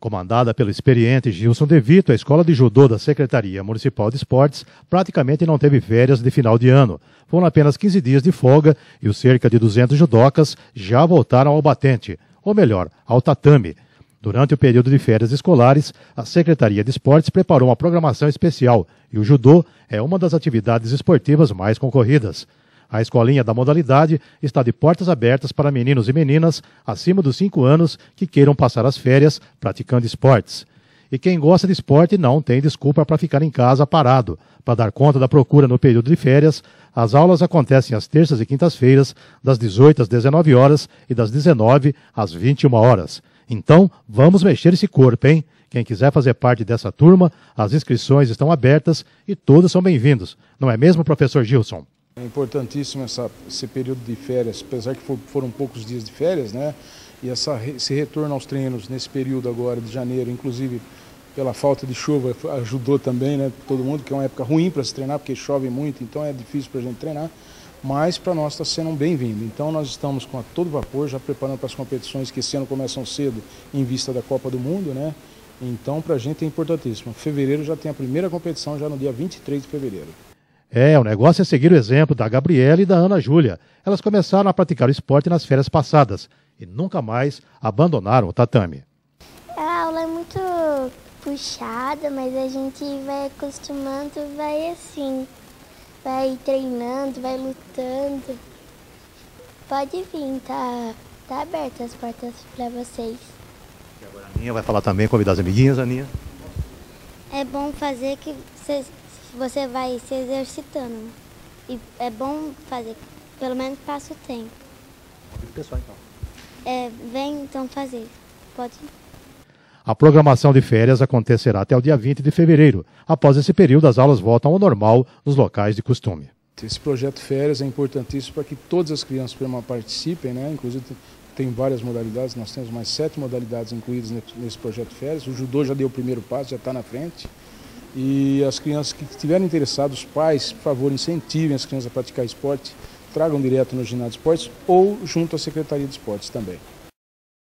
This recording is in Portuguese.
Comandada pelo experiente Gilson De Vito, a Escola de Judô da Secretaria Municipal de Esportes praticamente não teve férias de final de ano. Foram apenas 15 dias de folga e os cerca de 200 judocas já voltaram ao batente, ou melhor, ao tatame. Durante o período de férias escolares, a Secretaria de Esportes preparou uma programação especial e o judô é uma das atividades esportivas mais concorridas. A escolinha da modalidade está de portas abertas para meninos e meninas acima dos 5 anos que queiram passar as férias praticando esportes. E quem gosta de esporte não tem desculpa para ficar em casa parado. Para dar conta da procura no período de férias, as aulas acontecem às terças e quintas-feiras, das 18 às 19 horas e das 19 às 21 horas. Então, vamos mexer esse corpo, hein? Quem quiser fazer parte dessa turma, as inscrições estão abertas e todos são bem-vindos. Não é mesmo, professor Gilson? É importantíssimo esse período de férias, apesar que foram poucos dias de férias, né? E esse retorno aos treinos nesse período agora de janeiro, inclusive pela falta de chuva, ajudou também, né? Todo mundo, que é uma época ruim para se treinar, porque chove muito, então é difícil para a gente treinar. Mas para nós está sendo um bem-vindo. Então nós estamos com a todo vapor, já preparando para as competições que esse ano começam cedo em vista da Copa do Mundo, né? Então para a gente é importantíssimo. Fevereiro já tem a primeira competição, já no dia 23 de fevereiro. O negócio é seguir o exemplo da Gabriela e da Ana Júlia. Elas começaram a praticar o esporte nas férias passadas e nunca mais abandonaram o tatame. A aula é muito puxada, mas a gente vai acostumando, vai assim, vai treinando, vai lutando. Pode vir, tá aberta as portas para vocês. E agora a Aninha vai falar também, convidar as amiguinhas, Aninha. É bom fazer que você vai se exercitando. E é bom fazer, pelo menos passa o tempo. Convida o pessoal então. Vem então fazer. Pode ir. A programação de férias acontecerá até o dia 20 de fevereiro. Após esse período, as aulas voltam ao normal nos locais de costume. Esse projeto Férias é importantíssimo para que todas as crianças participem, né? Inclusive tem várias modalidades, nós temos mais 7 modalidades incluídas nesse projeto Férias. O judô já deu o primeiro passo, já está na frente. E as crianças que estiverem interessadas, os pais, por favor, incentivem as crianças a praticar esporte, tragam direto no ginásio de esportes ou junto à Secretaria de Esportes também.